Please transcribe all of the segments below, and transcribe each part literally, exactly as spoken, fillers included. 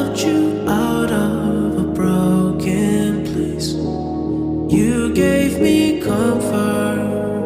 brought you out of a broken place. You gave me comfort,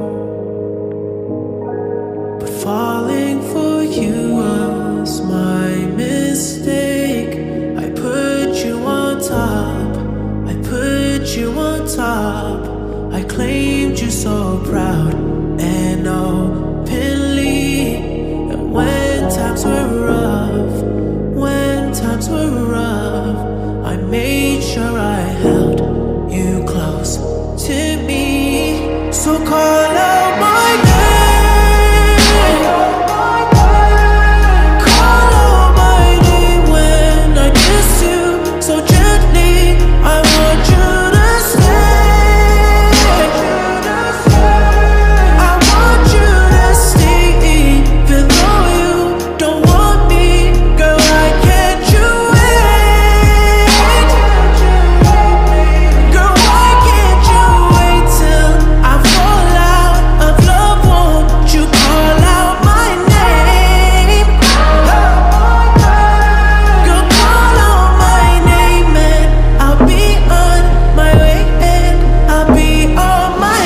but falling for you was my mistake. I put you on top, I put you on top. I claimed you so proud and openly. And when times were rough, when times were rough, I made sure I held you close to me. So call out my name, call out my name when I kiss you so gently. I want you to stay, I want you to stay. Even though you don't want me, girl, why can't you wait? Girl, why can't you wait till I fall out of love? Won't you call out my name? Girl, call out my name and I'll be on my way and I'll be on my.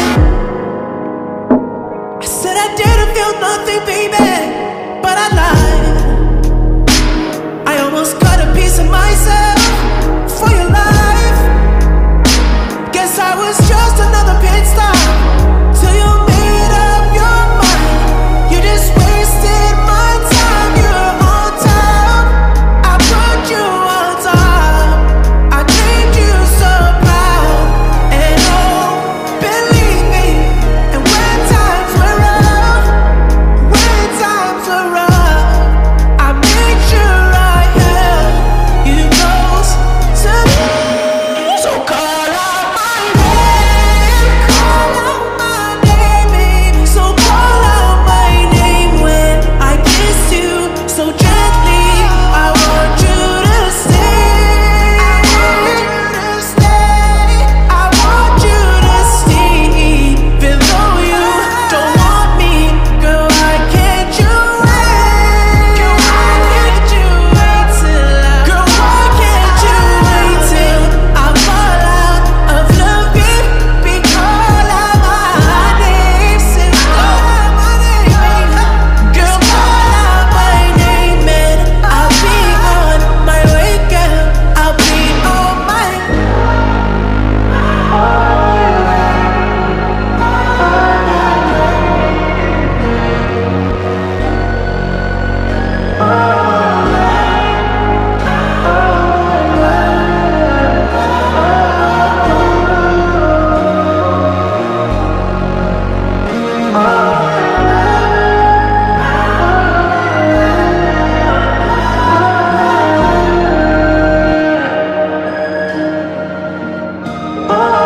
I said I didn't feel nothing, baby, but I lied. I almost cut a piece of myself for your life. Guess I was just another pit stop till you made up your mind. You just wasted my time. You're on top, I put you on top. I claimed you so proud and oh, believe me. And when times were rough, when times were rough, I made sure I held you close to me. So call out my name, call out my name, baby. So call out my name when I kiss you so gently. I want you to stay, I want you to stay. Even though you don't want me, girl, why can't you wait? Girl, why can't you wait till I? Girl, why can't you wait till I fall out of love, baby? Call out my name, say call out my name, girl, call out my name and I'll be on my way, girl, I'll be on my. Oh,